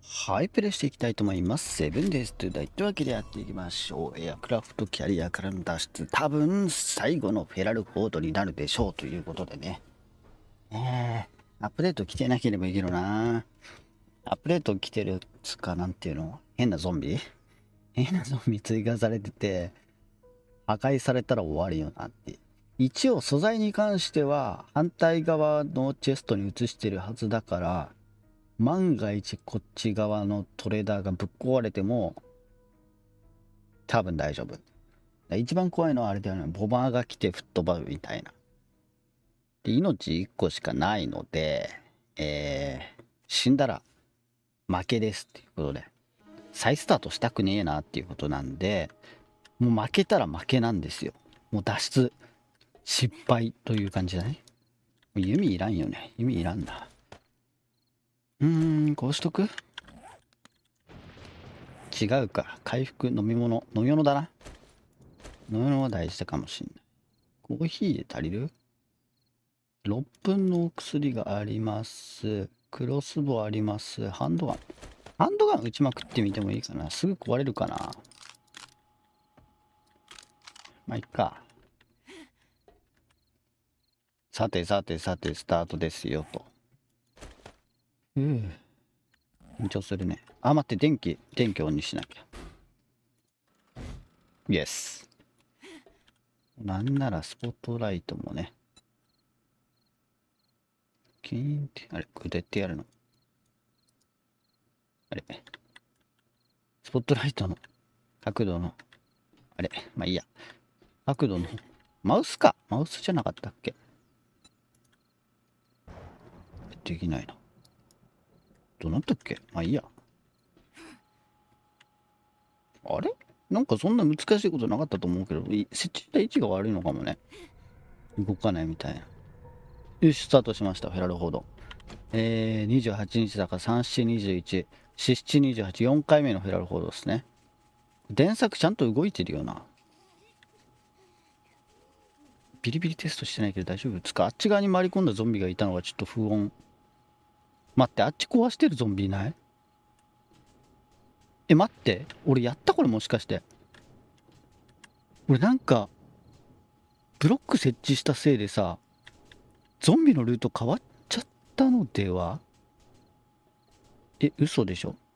はい、プレイしていきたいと思います。セブンです。というわけでやっていきましょう。エアクラフトキャリアからの脱出。多分、最後のフェラルフォードになるでしょうということでね。アップデート来てなければいいけどな。アップデート来てるつか、なんていうの、変なゾンビ追加されてて、破壊されたら終わりよなって。一応素材に関しては反対側のチェストに移してるはずだから、万が一こっち側のトレーダーがぶっ壊れても多分大丈夫。一番怖いのはあれだよね、ボマーが来て吹っ飛ばるみたいな。で命1個しかないので、死んだら負けですっていうことで、再スタートしたくねえなっていうことなんで、もう負けたら負けなんですよ。もう脱出失敗という感じだね。弓いらんよね。弓いらんだ。こうしとく。違うか。回復、飲み物だな。飲み物は大事かもしんない。コーヒーで足りる？ 6 分のお薬があります。クロスボウあります。ハンドガン撃ちまくってみてもいいかな。すぐ壊れるかな。まあいっか。さてスタートですよと。緊張するね。あ、待って、電気オンにしなきゃ。イエス。なんならスポットライトもね。キーンって、あれ、これどうやってやるの？あれ、スポットライトの角度の、あれ、まあいいや。角度の、マウスじゃなかったっけ？できないな。どうなったっけ？まあいいや。あれなんかそんな難しいことなかったと思うけど、設置した位置が悪いのかもね。動かないみたいな。よし、スタートしました、フェラルフォード。28日だから3、7、21、4、7、28、4回目のフェラルフォードですね。電柵ちゃんと動いてるよな。ビリビリテストしてないけど大丈夫ですか？あっち側に回り込んだゾンビがいたのがちょっと不穏。待って、あっち壊してるゾンビいない？待って。俺やったこれもしかして。俺なんか、ブロック設置したせいでさ、ゾンビのルート変わっちゃったのでは？嘘でしょ？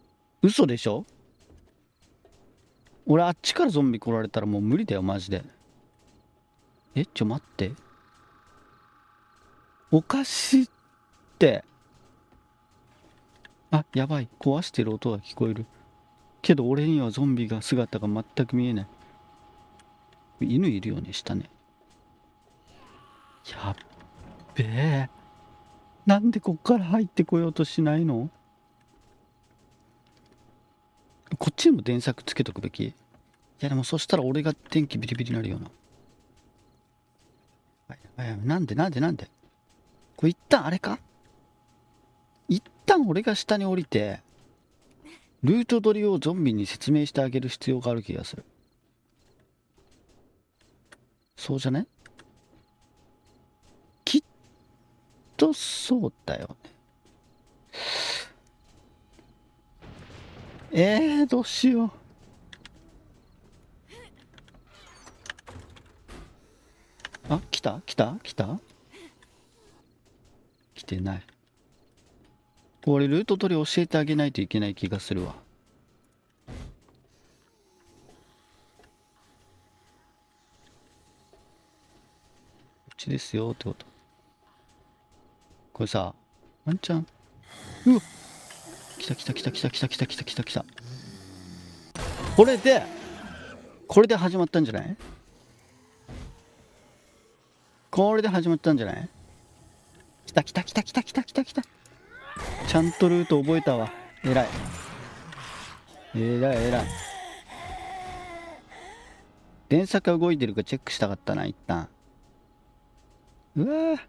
俺あっちからゾンビ来られたらもう無理だよ、マジで。待って。おかしいって。あ、やばい。壊してる音が聞こえる。けど俺にはゾンビが姿が全く見えない。犬いるよね、下ね。やっべえ。なんでこっから入ってこようとしないの？こっちにも電柵つけとくべき？いやでもそしたら俺が電気ビリビリになるよな。なんでこれ一旦あれか？一旦俺が下に降りて、ルート取りをゾンビに説明してあげる必要がある気がする。そうじゃね？きっとそうだよね。どうしよう。あ、来た来てない。これルート取り教えてあげないといけない気がするわ。こっちですよってこと。これさ、ワンチャン。うわ、来た。これで始まったんじゃない？来た。ちゃんとルート覚えたわ。偉い。電車が動いてるかチェックしたかったな、一旦。うわー。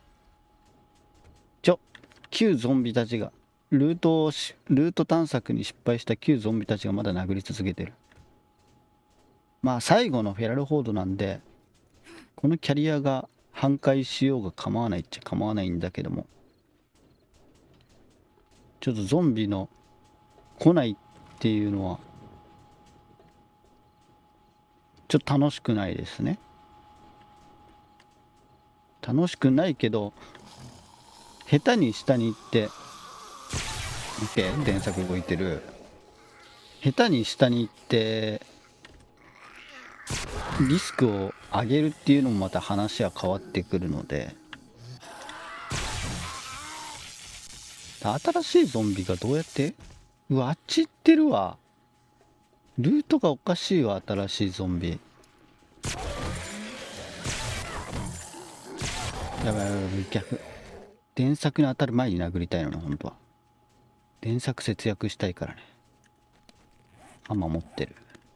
旧ゾンビたちが、ルート探索に失敗した旧ゾンビたちがまだ殴り続けてる。まあ、最後のフェラルフォードなんで、このキャリアが半壊しようが構わないっちゃ構わないんだけども、ちょっとゾンビの来ないっていうのはちょっと楽しくないですね。楽しくないけど、下手に下に行って OK 電柵動いてる。下手に下に行ってリスクを上げるっていうのもまた話は変わってくるので、新しいゾンビがどうやって、うわあっち行ってるわ。ルートがおかしいわ。新しいゾンビやばいやばい、逆。電柵に当たる前に殴りたいのね、本当は。電柵節約したいからね。ハンマー持ってる。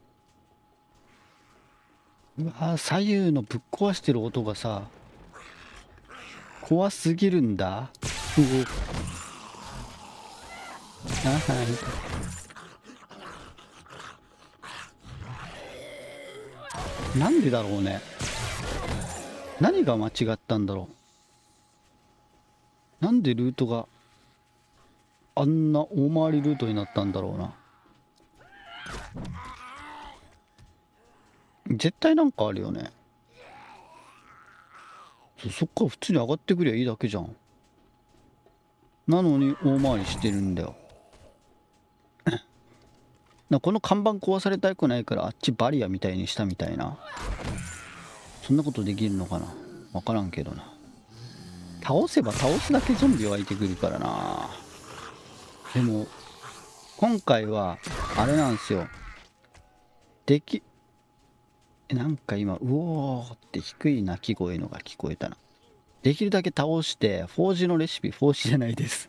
うわ左右のぶっ壊してる音がさ、怖すぎるんだ。うおなんでだろうね。何が間違ったんだろう。なんでルートがあんな大回りルートになったんだろうな。絶対なんかあるよね。そっから普通に上がってくりゃいいだけじゃん。なのに大回りしてるんだよ。この看板壊されたくないからあっちバリアみたいにしたみたいな。そんなことできるのかな、分からんけどな。倒せば倒すだけゾンビ湧いてくるからな。でも今回はあれなんですよ。なんか今うおーって低い鳴き声のが聞こえたな。できるだけ倒してフォージのレシピ、フォージじゃないです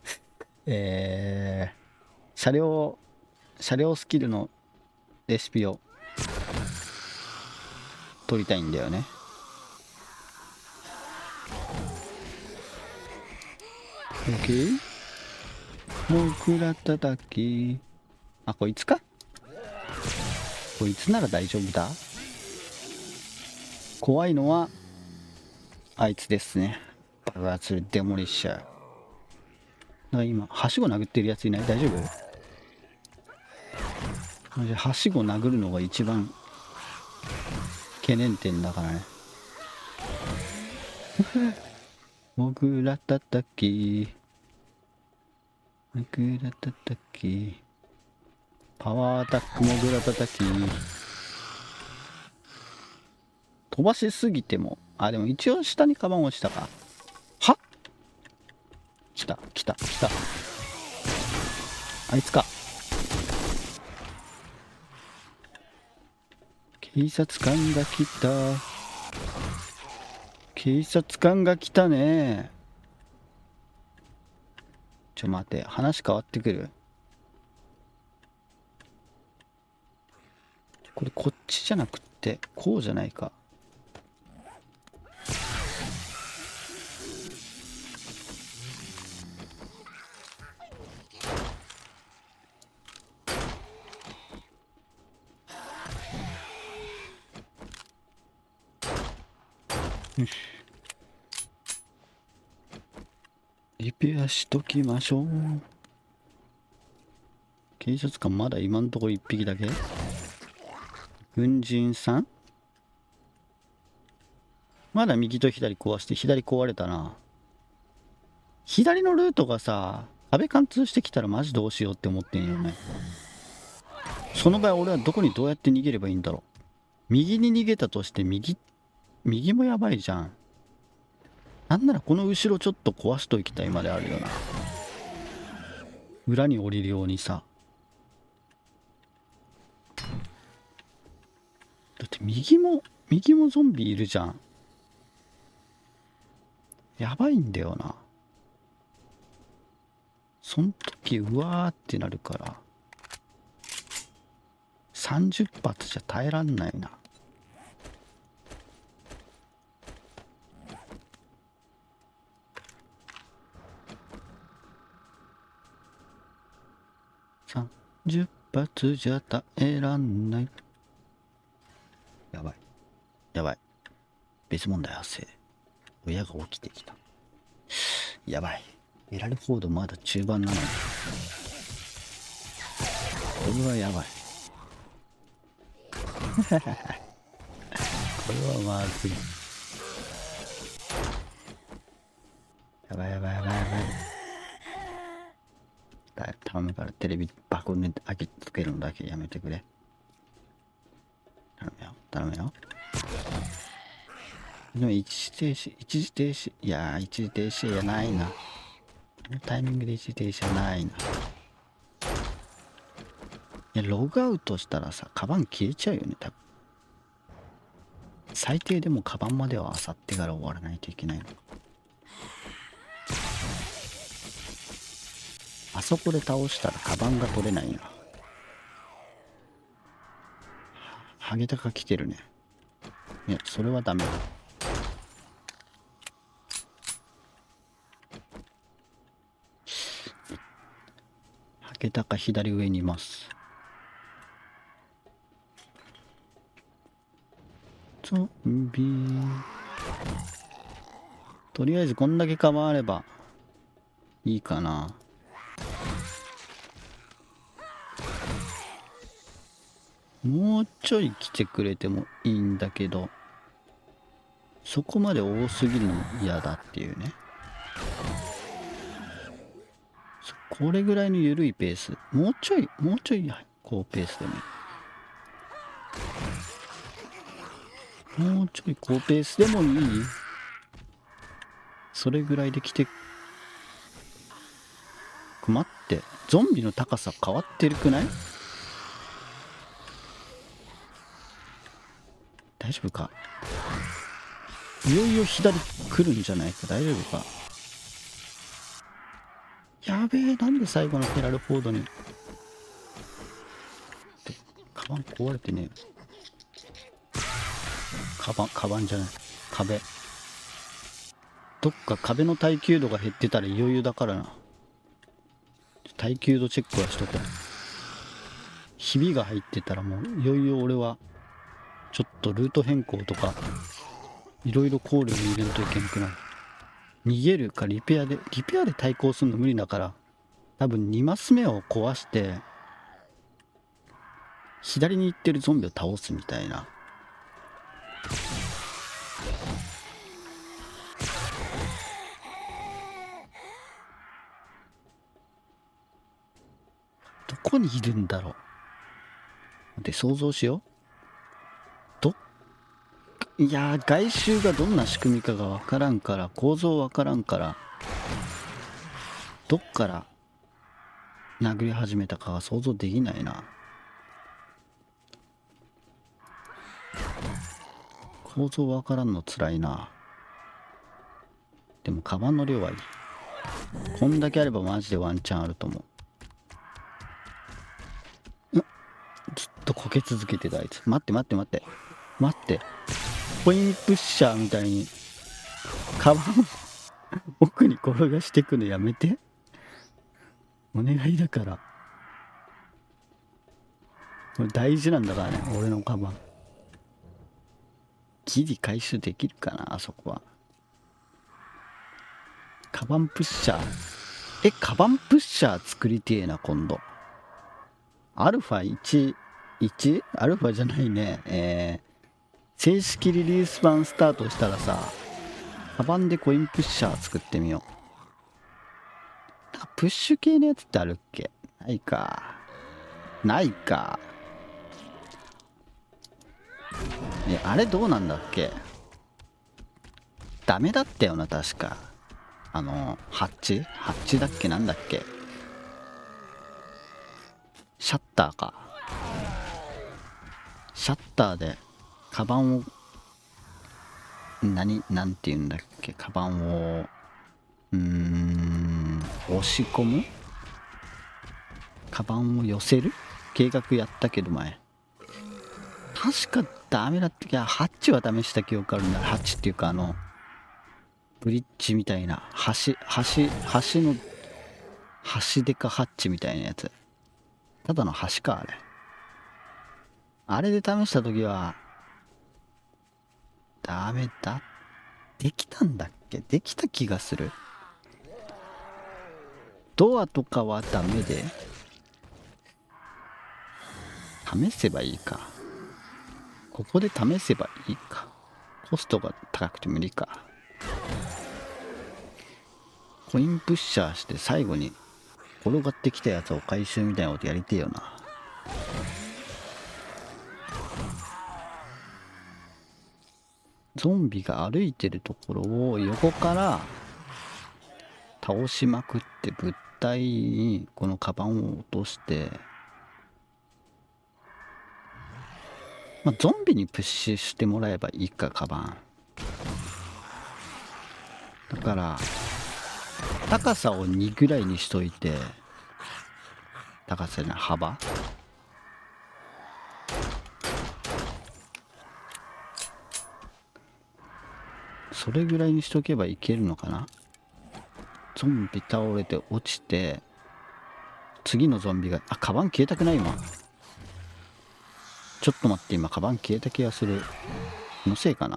車両スキルのレシピを取りたいんだよね。OK。 モグラたたき。あ、こいつか。こいつなら大丈夫だ。怖いのはあいつですね。爆発デモリッシャー。だから今はしご殴ってるやついない？大丈夫？マジはしご殴るのが一番懸念点だからね。モグラたたき、モグラたたき、パワーアタックモグラたたき。飛ばしすぎても、あ、でも一応下にカバン落ちたか。はっ、来た来た来た。あいつか。警察官が来た。警察官が来たね。ちょ待て、話変わってくる。これこっちじゃなくってこうじゃないか。よし、リペアしときましょう。警察官まだ今んところ1匹だけ。軍人さんまだ右と左壊して、左壊れたな。左のルートがさ、壁貫通してきたらマジどうしようって思ってんよね。その場合俺はどこにどうやって逃げればいいんだろう。右に逃げたとして右もやばいじゃん。なんならこの後ろちょっと壊しときたいまであるよな。裏に降りるようにさ。だって右もゾンビいるじゃん。やばいんだよな。そん時うわーってなるから30発じゃ耐えらんないな。30発じゃ耐えらんない。やばいやばい、別問題発生。親が起きてきた。やばい、エラルフォードまだ中盤なのに。 れはやばい。これはまずい。やばいやばいやばいやばい。頼むからテレビ箱に開けつけるのだけやめてくれ。頼むよ頼むよ。でも一時停止いやー、一時停止やないな。このタイミングで一時停止やないな。いや、ログアウトしたらさ、カバン消えちゃうよね、多分。最低でもカバンまでは漁ってから終わらないといけないのか。あそこで倒したらカバンが取れないな。ハゲタカ来てるね。いや、それはダメだ。ハゲタカ左上にいます。ゾンビー。とりあえずこんだけカバンあればいいかな。もうちょい来てくれてもいいんだけど、そこまで多すぎるの嫌だっていうね。これぐらいの緩いペース、もうちょい高ペースでもいい。もうちょい高ペースでもいい。それぐらいで来て。待って、ゾンビの高さ変わってるくない？大丈夫か？いよいよ左来るんじゃないか。大丈夫か？やべえ、なんで最後のペラルフォードに。カバン壊れてねえ。カバンじゃない。壁。どっか壁の耐久度が減ってたらいよいよだからな。耐久度チェックはしとこう。ひびが入ってたらもういよいよ俺はちょっとルート変更とかいろいろ考慮に入れんといけなくなる。逃げるかリペアで対抗するの無理だから、多分2マス目を壊して左に行ってるゾンビを倒すみたいな。どこにいるんだろうで、想像しよう。いやー、外周がどんな仕組みかがわからんから、構造わからんから、どっから殴り始めたかが想像できないな。構造わからんのつらいな。でもカバンの量はいい。こんだけあればマジでワンチャンあると思う。ずっとこけ続けてたあいつ。待って待って待って待って。コインプッシャーみたいにカバン奥に転がしてくのやめて。お願いだから。これ大事なんだからね、俺のカバン。ギリ回収できるかな、あそこは。カバンプッシャー。カバンプッシャー作りてえな、今度。アルファ1アルファじゃないね。正式リリース版スタートしたらさ、カバンでコインプッシャー作ってみよう。プッシュ系のやつってあるっけ？ないか。ないか。あれどうなんだっけ？ダメだったよな、確か。ハッチだっけ？なんだっけ？シャッターか。シャッターでカバンをなんて言うんだっけ？カバンを押し込む？カバンを寄せる計画やったけど前。確かダメだったけど、ハッチは試した記憶あるんだ。ハッチっていうかブリッジみたいな橋でかハッチみたいなやつ。ただの橋か、あれで試した時はダメだ。できたんだっけ？できた気がする。ドアとかはダメで、 試せばいいか。ここで試せばいいか。コストが高くて無理か。コインプッシャーして最後に転がってきたやつを回収みたいなことやりてえよな。ゾンビが歩いてるところを横から倒しまくって物体にこのカバンを落として、まあ、ゾンビにプッシュしてもらえばいいか、カバン。だから高さを2ぐらいにしといて、高さの幅それぐらいにしとけばいけるのかな。ゾンビ倒れて落ちて、次のゾンビが、あ、カバン消えたくない。今ちょっと待って、今カバン消えた気がする。のせいかな。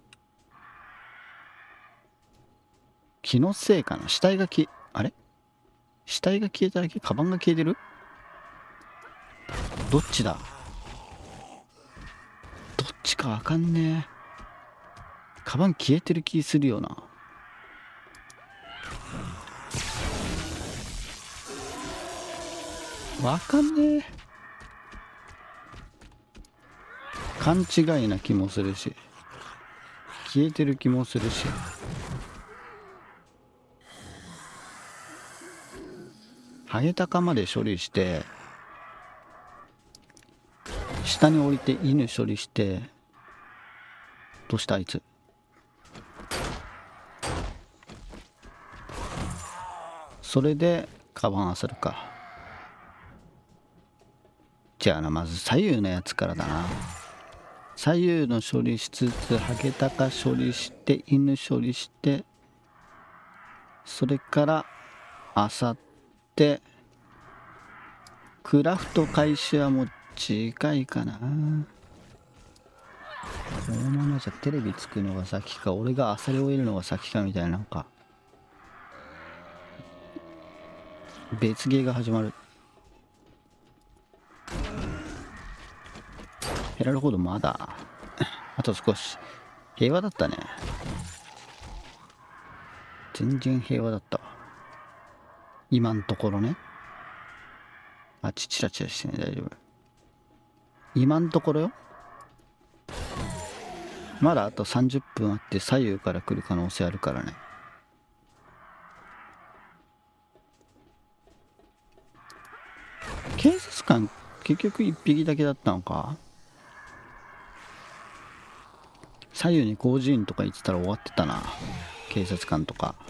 気のせいかな。死体があれ死体が消えただけ、カバンが消えてる。どっちだ。どっちかわかんねえ。カバン消えてる気するよな。わかんねえ。勘違いな気もするし、消えてる気もするし。ハゲタカまで処理して、下に降りて犬処理して、どうしたあいつ。それでカバンあさるか。じゃあな、まず左右のやつからだな。左右の処理しつつ、ハゲタカ処理して、犬処理して、それからあさって、クラフト開始はもう近いかな。このままじゃテレビつくのが先か、俺がアサリを得るのが先かみたいな、なんか別ゲーが始まる。ヘラルほどまだあと少し。平和だったね。全然平和だったわ、今んところね。あ、チラチラしてね、大丈夫。今んところよ。まだあと30分あって、左右から来る可能性あるからね。警察官結局1匹だけだったのか。左右に工事員とか言ってたら終わってたな、警察官とか。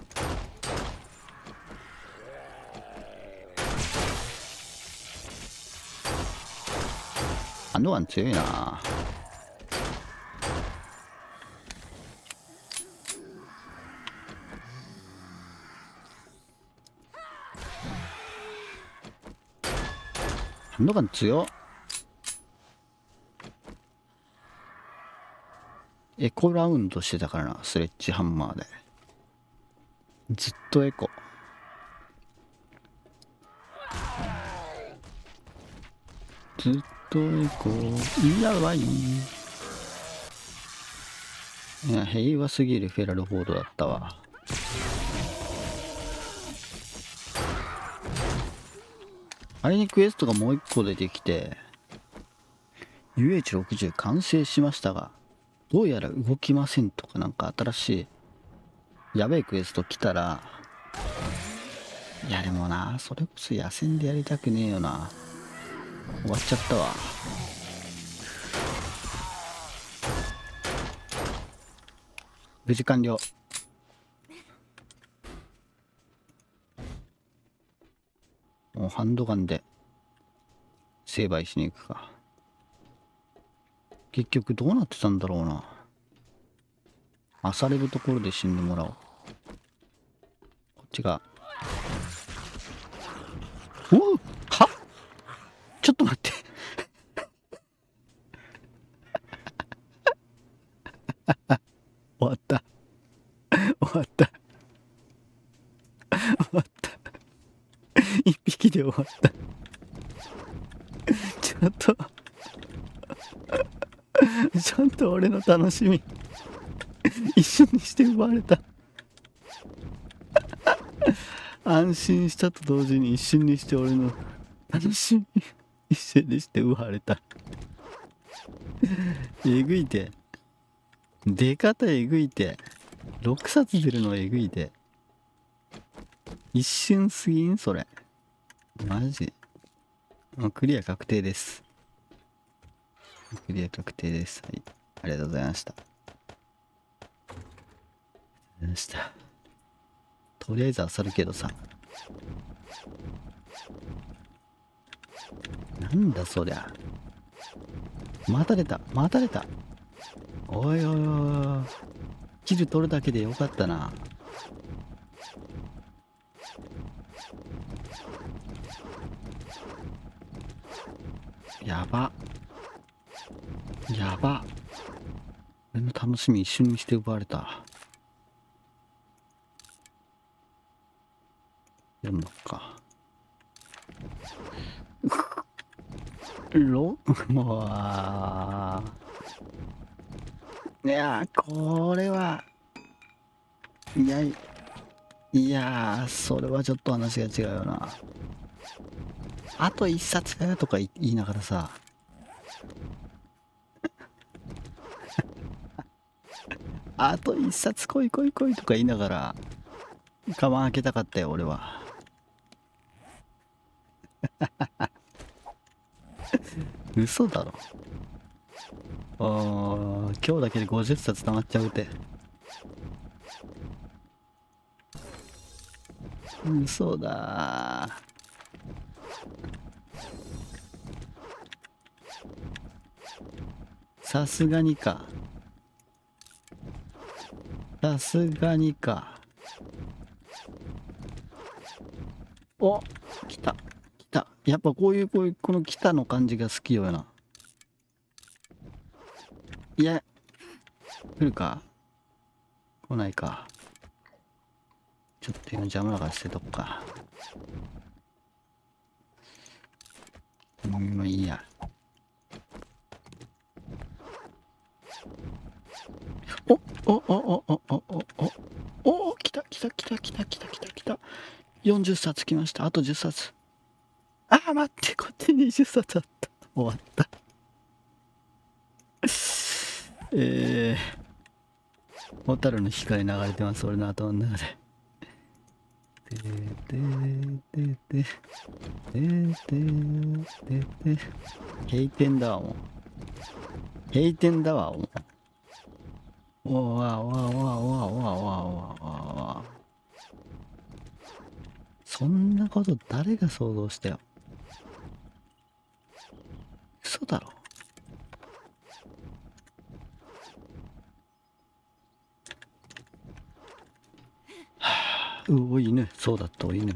ハンドガン強いな。ハンドガン強っ。エコラウンドしてたからな、スレッジハンマーで。ずっとエコ。ずっとエコ。やばい。いや、平和すぎるフェラルフォードだったわ。あれにクエストがもう一個出てきて、 UH60 完成しましたがどうやら動きませんとか、なんか新しいやべえクエスト来たら、いやでもな、それこそ野戦でやりたくねえよな。終わっちゃったわ。無事完了。もうハンドガンで成敗しに行くか。結局どうなってたんだろうな。漁れるところで死んでもらおう。こっちが。おうは、ちょっと待って終わった終わった終わった一匹で終わったちょっとちゃんと俺の楽しみ一緒にして奪われた。安心したと同時に一瞬にして俺の楽しみ一緒にして奪われた。えぐいて、出方えぐいて、6冊出るのえぐいて、一瞬すぎんそれ。マジもうクリア確定です。クリア確定です。はい、ありがとうございました。とりあえず漁るけどさ、なんだそりゃ。また出た。おいおいおい、キル取るだけでよかったな。やば俺の楽しみ一瞬にして奪われた。やるのかもういやこれはいやそれはちょっと話が違うよな。あと一冊とか言いながらさあと一冊来いとか言いながらカバン開けたかったよ俺は。嘘だろ。今日だけで50冊溜まっちゃうて。嘘ださすがにか。お、来た。やっぱこの来たの感じが好きよな。いや、来るか来ないか。ちょっと今邪魔だから捨てとくか。もういいや。お、来た。40冊来ました。あと10冊。待って、こっち20冊あった。終わった。小樽の光流れてます、俺の頭の中で。閉店だわ、もう。おわ。そんなこと誰が想像したよ。嘘だろ。お犬。そうだった、お犬。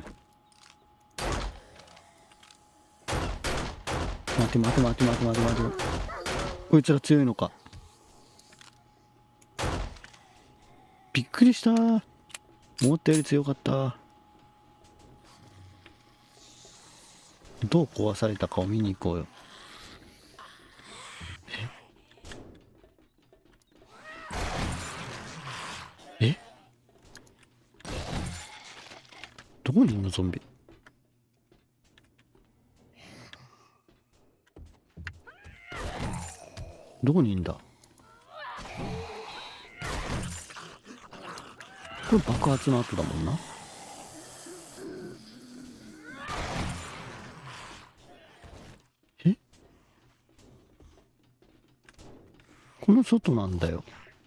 待て。こいつら強いのか。びっくりした。思ったより強かった。どう壊されたかを見に行こうよ。どこにいんのゾンビ。どこにいんだ。これ爆発の後だもんな。この外なんだよ。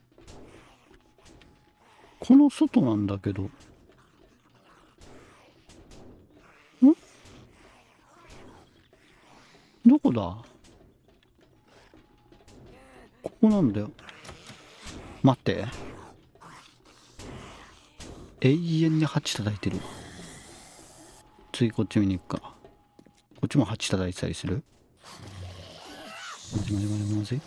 この外なんだけど。どこだ。ここなんだよ。待って。永遠にハチ叩いてる。次こっち見に行くか。こっちもハチ叩いてたりする。まずい。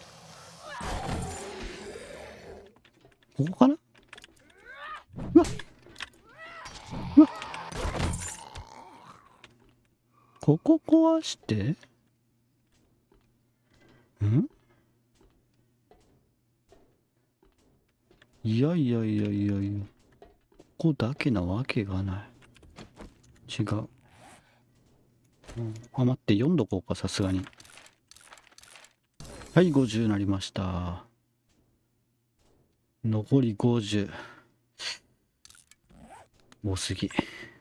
ここかな。うわここ壊していやいやいやいやいや、ここだけなわけがない。違う。あ、待って、読んどこうか、さすがに。はい、50なりました。残り50。多すぎ。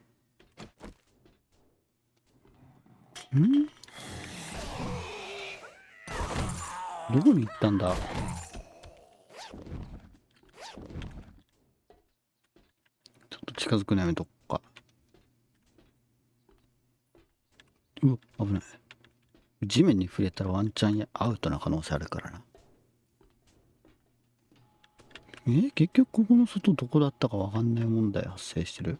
どこに行ったんだ。ちょっと近づくのやめとこうか。うわ、危ない。地面に触れたらワンチャンアウトな可能性あるからな。結局ここの外どこだったかわかんない問題発生してる。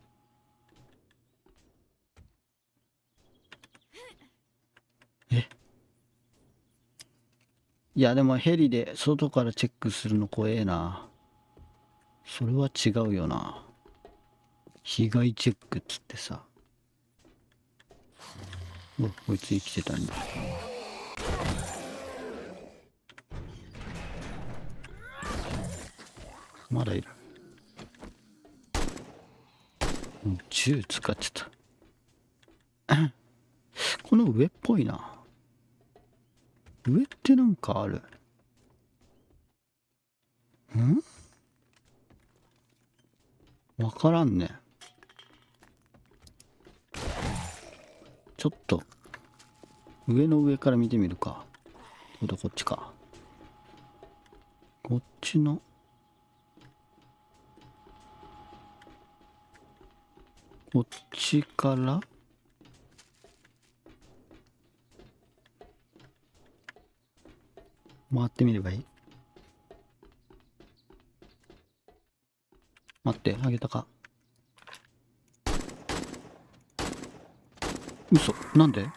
いやでもヘリで外からチェックするの怖えな。それは違うよな。被害チェックっつってさ。うわ、こいつ生きてたんだ。まだいる。銃使っちゃった。この上っぽいな。上ってなんかある。わからんね。ちょっと上の上から見てみるか。こっちか。こっちのこっちから回ってみればいい。待って、あげたか。嘘、なんで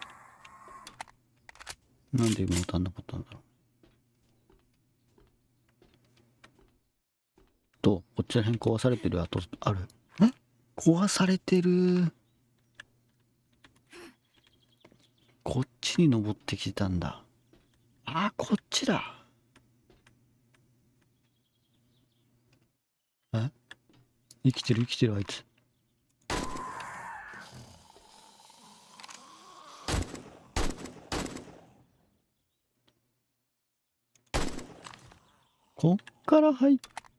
今撃たんなかったんだろう。こっちら辺壊されてる跡ある。壊されてる。こっちに登ってきたんだ。あ、こっちだ。生きてるあいつ。こっから入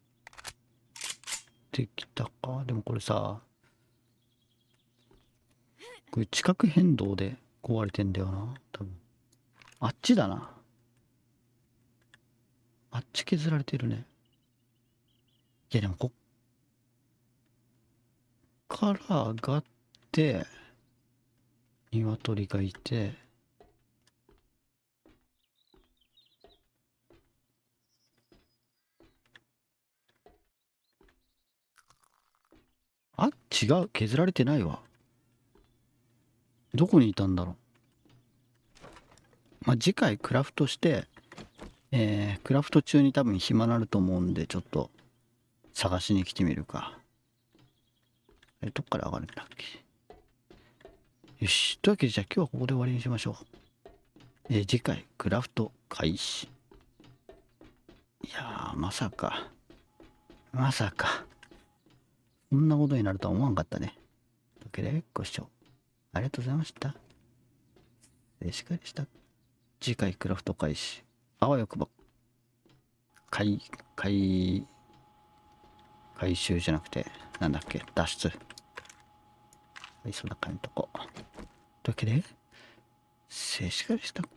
ってきたか。でもこれさ、これ地殻変動で壊れてんだよな、多分。あっちだな。あっち削られてるね。いやでもこっから上がって鶏がいて、あ、違う、削られてないわ。どこにいたんだろう。まあ、次回クラフトして、クラフト中に多分暇なると思うんで、ちょっと探しに来てみるか。どっから上がるんだっけ。よし。というわけで、じゃあ今日はここで終わりにしましょう。次回クラフト開始。いやー、まさか。こんなことになるとは思わんかったね。というわけで、ご視聴ありがとうございました。しかりした。次回クラフト開始。あわよくば、回収じゃなくて、なんだっけ、脱出。はい、そんな感じのとこ。というわけで、しかりした。